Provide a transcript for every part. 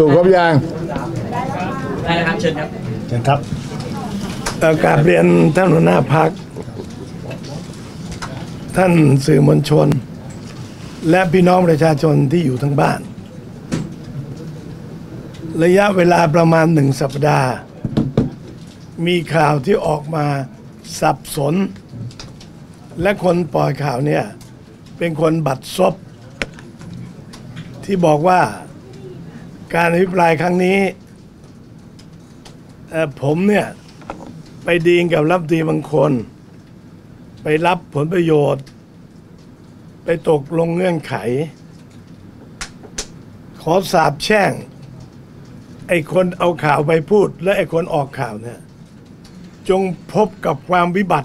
ถูกครบยังได้แล้วครับเชิญครับเชิญครับกราบเรียนท่านหัวหน้าพรรคท่านสื่อมวลชน และพี่น้องประชาชนที่อยู่ทั้งบ้าน ระยะเวลาประมาณ1 สัปดาห์ มีข่าวที่ออกมาสับสน และคนปล่อยข่าวเนี่ยเป็นคนบัดซบที่บอกว่าการอภิปรายครั้งนี้ผมเนี่ยไปดีลกับรัฐมนตรีบางคนไปรับผลประโยชน์ไปตกลงเงื่อนไขขอสาบแช่งไอ้คนเอาข่าวไปพูดและไอ้คนออกข่าวเนี่ยจงพบกับความวิบัติ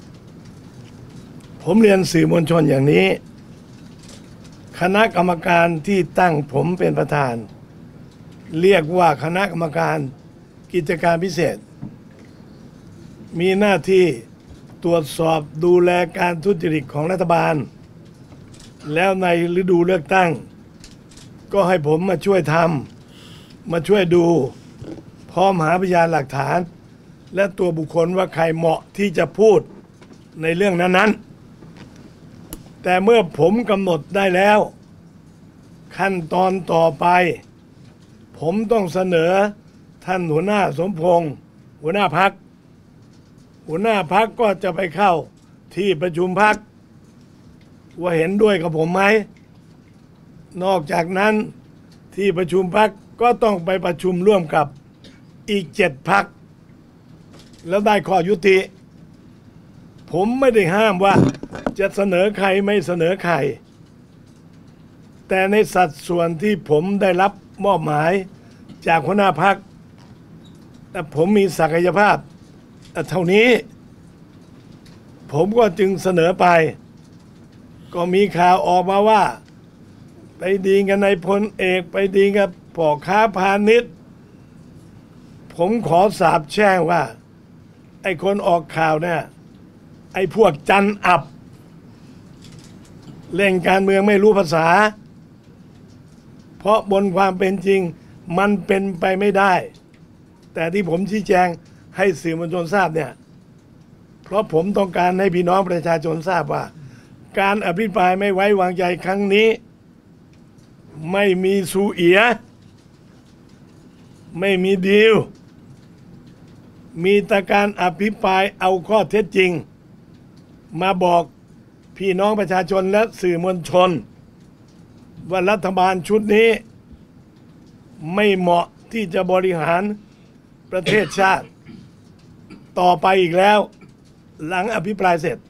ผมเรียนสื่อมวลชนอย่างนี้คณะกรรมการที่ตั้งผมเป็นประธานเรียกว่าคณะกรรมการกิจการพิเศษมีหน้าที่ตรวจสอบดูแลการทุจริตของรัฐบาลแล้วในฤดูเลือกตั้งก็ให้ผมมาช่วยทำมาช่วยดูพร้อมหาพยานหลักฐานและตัวบุคคลว่าใครเหมาะที่จะพูดในเรื่องนั้นๆแต่เมื่อผมกำหนดได้แล้วขั้นตอนต่อไปผมต้องเสนอท่านหัวหน้าสมพงษ์หัวหน้าพรรคก็จะไปเข้าที่ประชุมพรรคว่าเห็นด้วยกับผมไหมนอกจากนั้นที่ประชุมพรรคก็ต้องไปประชุมร่วมกับอีก7 พรรคแล้วได้ข้อยุติผมไม่ได้ห้ามว่าจะเสนอใครไม่เสนอใครแต่ในสัดส่วนที่ผมได้รับมอบหมายจากหัวหน้าพรรคแต่ผมมีศักยภาพเท่านี้ผมก็จึงเสนอไปก็มีข่าวออกมาว่าไปดีกันในพลเอกไปดีกับพ่อค้าพาณิชย์ผมขอสาบแช่งว่าไอ้คนออกข่าวเนี่ยไอ้พวกจันอับเล่นการเมืองไม่รู้ภาษาเพราะบนความเป็นจริงมันเป็นไปไม่ได้แต่ที่ผมชี้แจงให้สื่อมวลชนทราบเนี่ยเพราะผมต้องการให้พี่น้องประชาชนทราบว่าการอภิปรายไม่ไว้วางใจครั้งนี้ไม่มีซูเอียไม่มีดีลมีแต่การอภิปรายเอาข้อเท็จจริงมาบอกพี่น้องประชาชนและสื่อมวลชนว่ารัฐบาลชุดนี้ไม่เหมาะที่จะบริหารประเทศชาติต่อไปอีกแล้วหลังอภิปรายเสร็จ